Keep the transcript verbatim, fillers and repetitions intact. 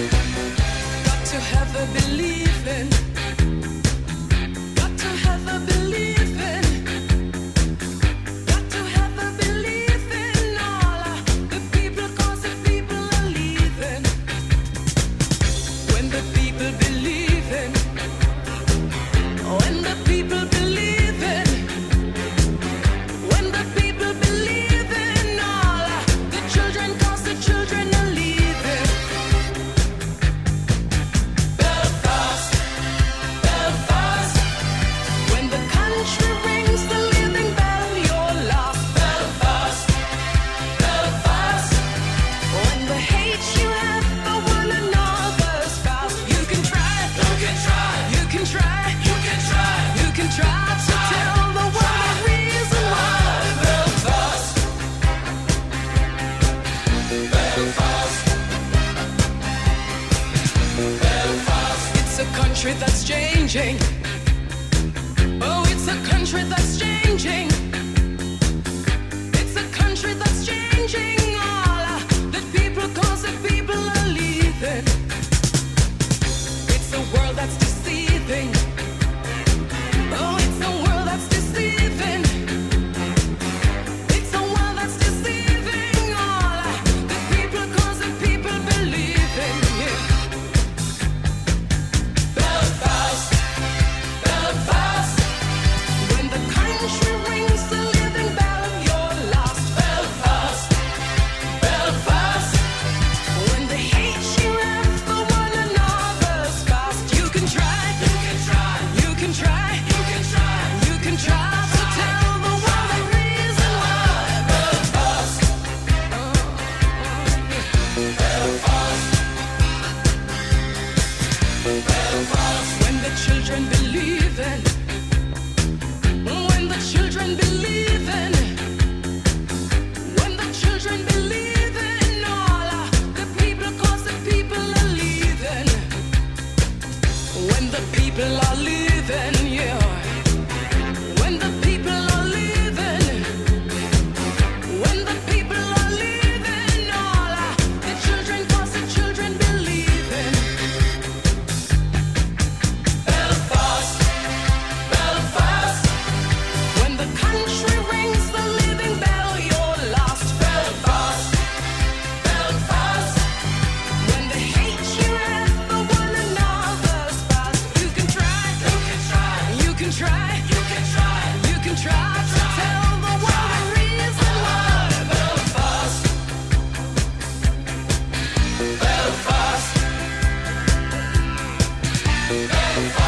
Got to have a believing. Got to have a believing. Got to have a believing. All the people, 'cause the people are leaving. When the people believe in, when the people believe in, when the people believe in, all the children, 'cause the children are leaving. Belfast, Belfast, when the country rings the living bell, you're lost. Belfast, Belfast, when the hate you have for one another's fast. You can try, you can try, you can try, you can try, you can try to tell the world the reason why. Belfast, Belfast, Belfast. It's a country that's changing. Oh, it's a country that's changing. It's a country that's changing. All the people, 'cause the people are leaving. It's a world that's deceiving. Oh, it's a world that's deceiving. It's a world that's deceiving. All the people, 'cause the people believe in you. Belfast, Belfast, when the country rings the living bell, you're lost. Belfast, Belfast, when the hate you have for one another's past. You can try, you can try, you can try, you can try, you can try to tell the world the reason why. Belfast, Belfast, Belfast, when the children believe in, when the children believe in, when the children believe in, all the people, 'cause the people are leaving. When the people are leaving, yeah. When the people are leaving, when the people are leaving, all the children, 'cause the children believe in. Belfast, Belfast, when the country rings the living bell, you're lost. Belfast, Belfast, when the hate you have for one another's past. You can try, you can try, you can try, you can try, you can try to tell the world the reason why. Belfast, Belfast, Belfast.